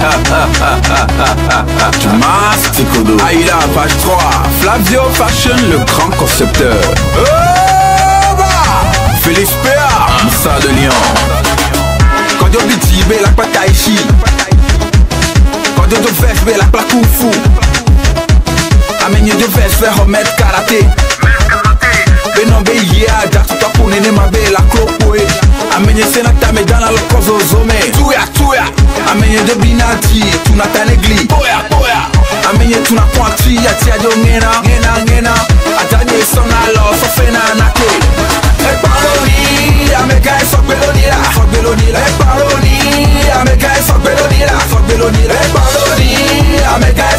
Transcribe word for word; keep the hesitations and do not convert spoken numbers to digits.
Masticodo. Aïla, page trois. Flavio Fashion, le grand concepteur. Oh bah Félix Péa, Moussa de Lyon. Quand tu biti, la pata ici. Quand tu te fais, la plaque ou fou. Amenye de fais, faire remettre karaté. Benon be yeah, jatu tapu nene mabe la klopoe. Amenye senata me dana lo kozo zome. Tuya, tuya. Amenye de binati, tuna tanegli. Boya, boya. Amenye tuna kwanti, yati ajo ngena, ngena, ngena. Atanye sona lo, so fena nake. E paroni, ameka e sok belonira, sok belonira. E paroni, ameka e sok belonira, sok belonira. E paroni, ameka